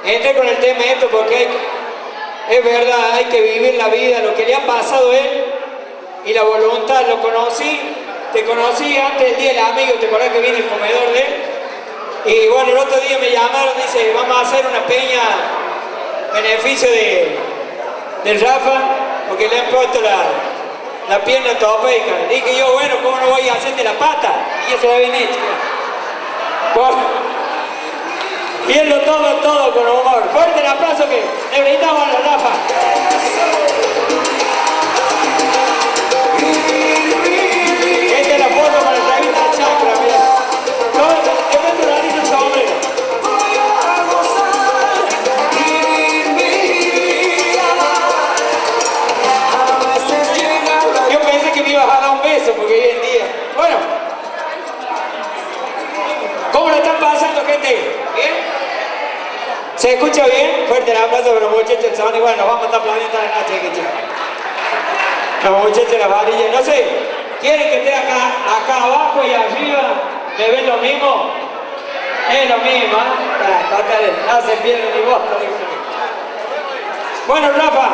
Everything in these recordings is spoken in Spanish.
Entré con el tema esto porque es verdad, hay que vivir la vida, lo que le ha pasado a él y la voluntad. Lo conocí, te conocí antes del Día del Amigo, te acordás que viene el comedor de él. Y bueno, el otro día me llamaron, dice, vamos a hacer una peña beneficio del Rafa, porque le han puesto la pierna topeica. Dije yo, bueno, ¿cómo no voy a hacerte la pata? Y eso lo habían hecho. Y él lo toma todo con humor. Fuerte el aplauso que le brindamos a la Rafa. Esta es la foto para la revista Chakra, mirá. Yo meto la nariz en sombrero. Yo pensé que me ibas a dar un beso porque hoy en día. Bueno. ¿Cómo le están pasando, gente? ¿Bien? ¿Se escucha bien? Fuerte el aplauso para los muchachos del salón. Y bueno, nos vamos a estar aplaudiendo a la noche, los muchachos de la varilla. No sé, ¿quieren que esté acá abajo y arriba? ¿Me ven lo mismo? Es lo mismo, ¿eh? No se pierde ni voz. Bueno, Rafa,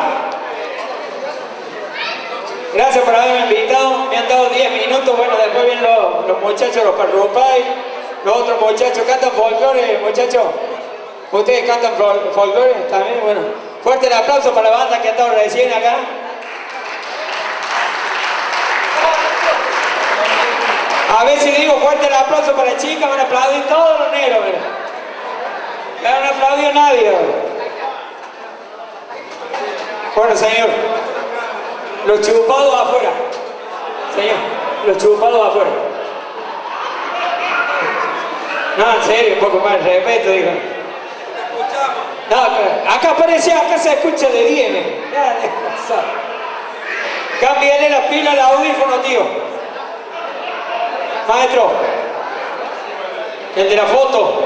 gracias por haberme invitado. Me han dado 10 minutos. Bueno, después vienen los muchachos, los parrupay, los otros muchachos. ¿Cantan folclore, muchachos? ¿Ustedes cantan folclore también? Bueno, fuerte el aplauso para la banda que ha estado recién acá. A ver si digo fuerte el aplauso para las chicas, van a aplaudir todos los negros, ¿verdad? No han aplaudido nadie, ¿verdad? Bueno, señor, los chupados afuera. Señor, los chupados afuera. No, en serio, un poco más de respeto, digo. No, acá parecía, acá se escucha de 10, ya, cámbiale las pilas al audífono, tío. Maestro, el de la foto.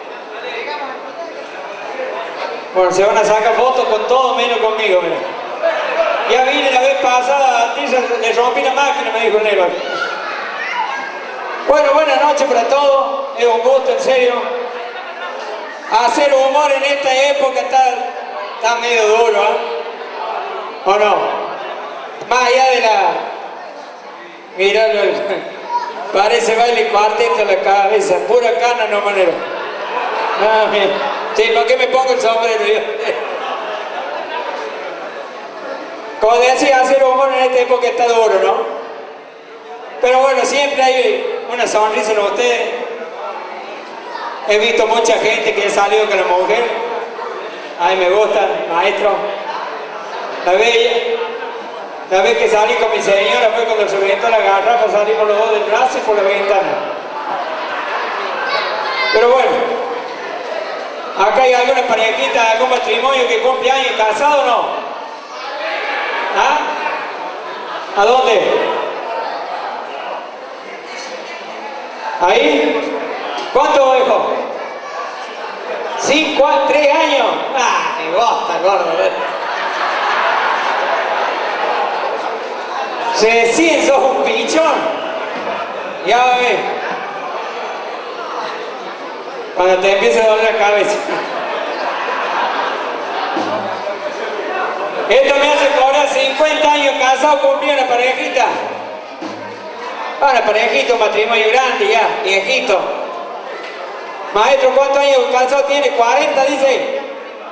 Bueno, se van a sacar fotos con todo menos conmigo, mira. Ya vine la vez pasada, a ti le rompí la máquina, me dijo el negro. Bueno, buenas noches para todos, es un gusto, en serio. Hacer humor en esta época está medio duro, ¿eh? ¿O no? Más allá de la... Miralo, parece baile cuarteto en la cabeza, pura cana, no manera. Ah, mira. Sí, ¿para qué me pongo el sombrero yo? Como decía, hacer humor en esta época está duro, ¿no? Pero bueno, siempre hay una sonrisa en ustedes. He visto mucha gente que ha salido con la mujer. A mí me gusta, maestro. La vez que salí con mi señora fue cuando se reventó la garrafa, salimos los dos del brazo y por la ventana. Pero bueno, acá hay alguna parejita, algún matrimonio que cumple años casado o no. ¿Ah? ¿A dónde? ¿Ahí? ¿Cuánto, hijo? 3 años. Ah, me gusta, gordo. Recién sos un pichón. Ya va a ver. Cuando te empiece a doler la cabeza. Esto me hace cobrar 50 años casado, cumplí una parejita. Una parejita, un matrimonio grande ya, viejito. Maestro, ¿cuántos años casado tiene? 40, dice.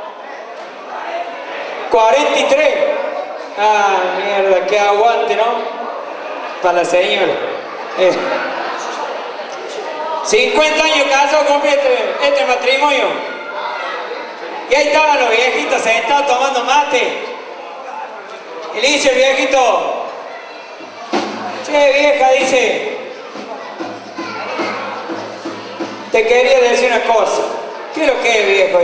43. Ah, mierda, que aguante, ¿no? Para la señora. 50 años casado cumplí este matrimonio. Y ahí estaban los viejitos sentados tomando mate. Y le dice el viejito, che, vieja, dice, te quería decir una cosa. ¿Qué es lo que es, viejo?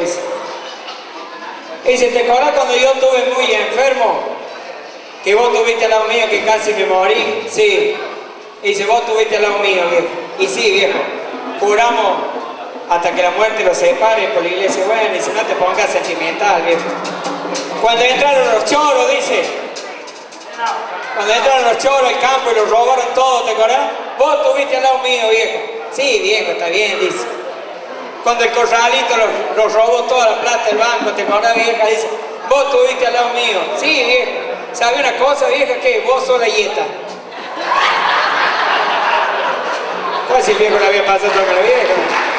Dice, ¿te acuerdas cuando yo estuve muy enfermo? Que vos estuviste al lado mío, que casi me morí. Sí. Dice, vos estuviste al lado mío, viejo. Y sí, viejo. Juramos hasta que la muerte los separe por la iglesia. Bueno, dice, no te pongas sentimental, viejo. Cuando entraron los choros, dice. Cuando entraron los choros al campo y los robaron todo, ¿te acordás? Vos estuviste al lado mío, viejo. Sí, viejo, está bien, dice. cuando el corralito nos robó toda la plata del banco, te acordás, vieja, dice, vos estuviste al lado mío. Sí, vieja, ¿sabes una cosa, vieja? Que vos sos la yeta. Casi el viejo le había pasado todo con la vieja.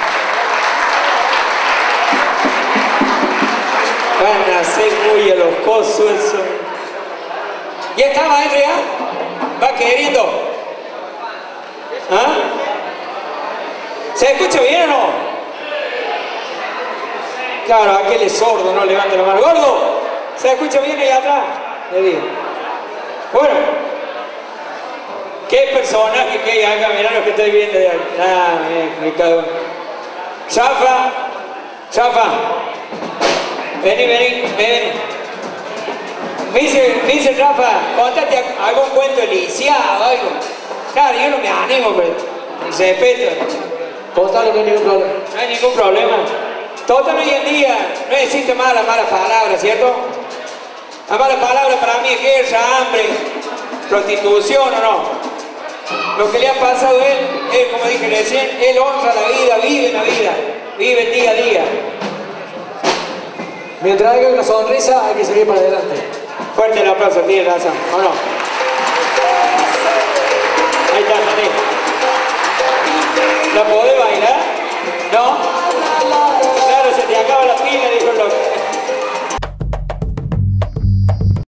Van a hacer muy a los cosos eso. ¿Ya está, maestro, ya? ¿Va queriendo? ¿Ah? ¿Se escucha bien o no? Claro, aquel es sordo, no levante la mano. ¡Gordo! ¿Se escucha bien ahí atrás? Le digo. Bueno. ¿Qué personaje que hay acá? Mirá lo que estoy viendo de acá. Ah, me cago. Chafa. Chafa. Vení. Me dice Rafa, contate algún cuento lisiado o algo. Claro, yo no me animo, pero respeto. Contale, no hay ningún problema. No hay ningún problema. Total, hoy en día no existe más las malas palabras, ¿cierto? Las malas palabras para mí es guerra, hambre, prostitución o no. Lo que le ha pasado a él, como dije recién, él honra la vida, vive la vida, vive el día a día. Mientras haya una sonrisa, hay que seguir para adelante. Fuerte el aplauso, tiene razón, ¿o no? Ahí está, Jané.